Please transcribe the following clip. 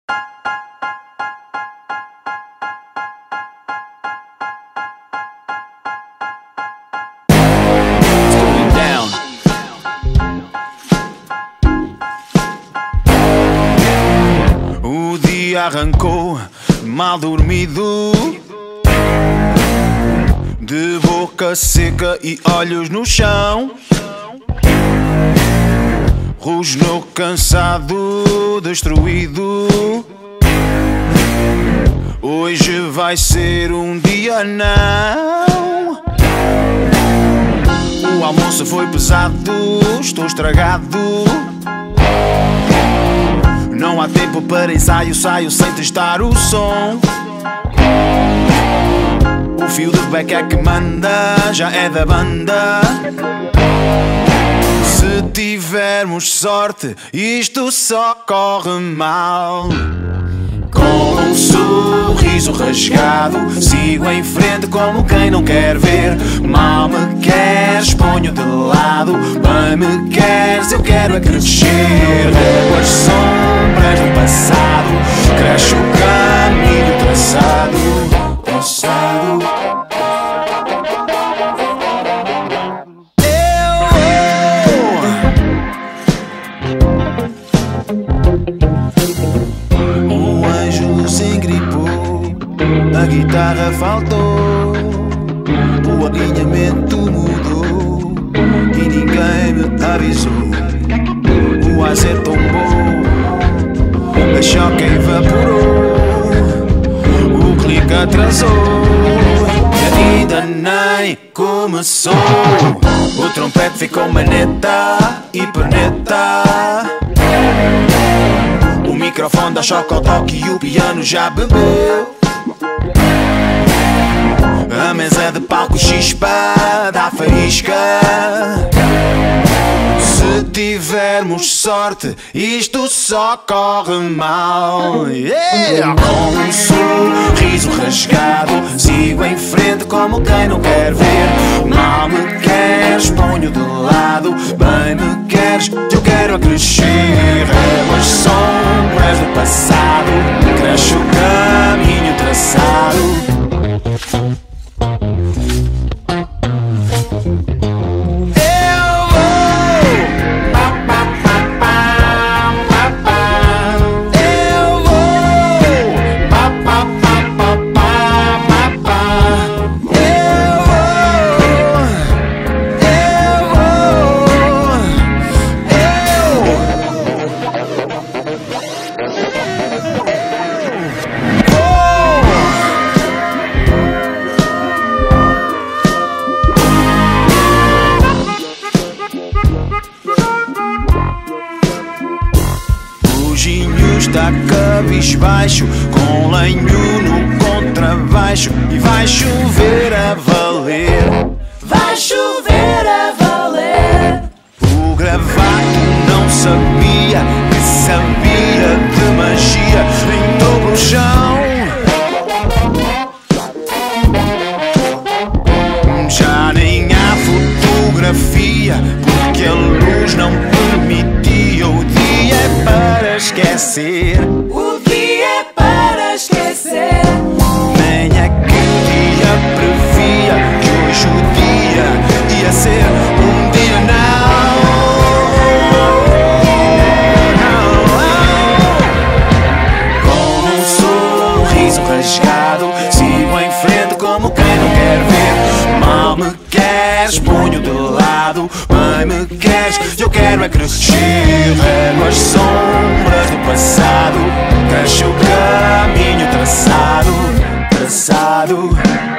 O dia arrancou mal dormido, de boca seca e olhos no chão. Rosnou cansado, destruído. Hoje vai ser um dia não. O almoço foi pesado, estou estragado. Não há tempo para ensaio, saio sem testar o som. O fio de back é que manda, já é da banda. Se tivermos sorte, isto só corre mal. Com um sorriso rasgado, sigo em frente como quem não quer ver. Mal me queres, ponho de lado. Bem me queres, eu quero é crescer. Rego as sombras do passado, cresce o caminho traçado. O anjo se engripou, a guitarra faltou, o alinhamento mudou e ninguém me avisou. O azeite tombou, a choque evaporou, o clique atrasou e ainda nem começou. O trompete ficou maneta e perneta. O microfone dá choque ao toque e o piano já bebeu. A mesa de palco chispa, dá faísca. Se tivermos sorte, isto só corre mal. Com um sorriso rasgado, sigo em frente como quem não quer ver. Mal me queres, ponho de lado. Bem me queres, eu quero crescer. Rego as sombras do passado, cresce o caminho traçado. Está cabisbaixo, com lenho no contrabaixo. E vai chover a valer. Vai chover a valer. O gravado não sabia que sabia de magia. Entrou pro chão. Já nem há fotografia, porque a luz não permitia. O dia é para esquecer. O dia é para esquecer. Nem aquele dia previa que hoje o dia ia ser um dia não. Com um sorriso rasgado, sigo em frente como quem não quer ver. Mal me queres, ponho de lado. Bem me queres, eu quero é crescer. Rego as sombras do passado, cresce o caminho traçado.